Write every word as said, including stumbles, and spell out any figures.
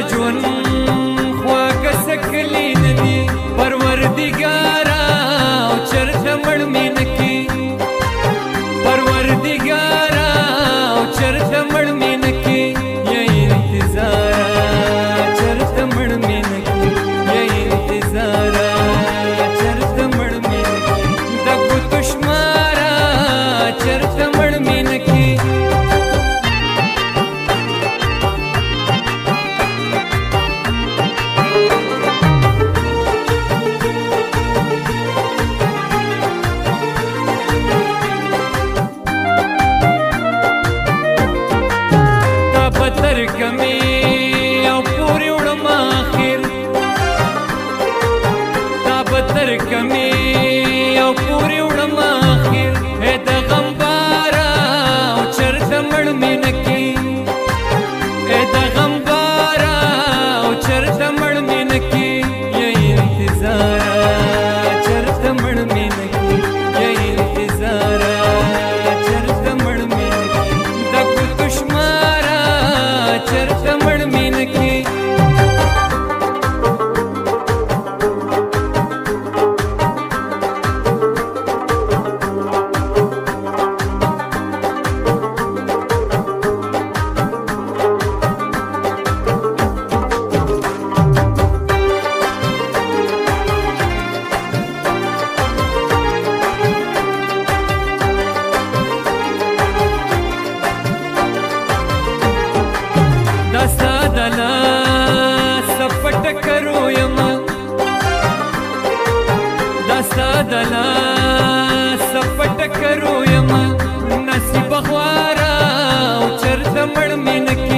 ژوند خواږه سکلي نه دي پروردګاره او چرته مړ مې نه کې پروردګاره او چرته مړ مې نه کې یا انتظار چرته مړ مې نه کې یا انتظار چرته مړ مې نه کې د ګوتو شماره چرته مړ مې نه کې کمی او پوری وړم اخر دا بدر کمی او پوری وړم اخر اے د غم بارا او چرته مړ مې نه کې اے د غم بارا او چرته مړ مې نه کې یا انتظار چرته مړ مې نه کې یا انتظار چرته مړ مې نه کې د ګوتو شماره چرته مړ مې نه کې دستا دلا سپټ کرو یما دستا دلا سپټ کرو یما نصیب خوارا او چرته مړ مې نه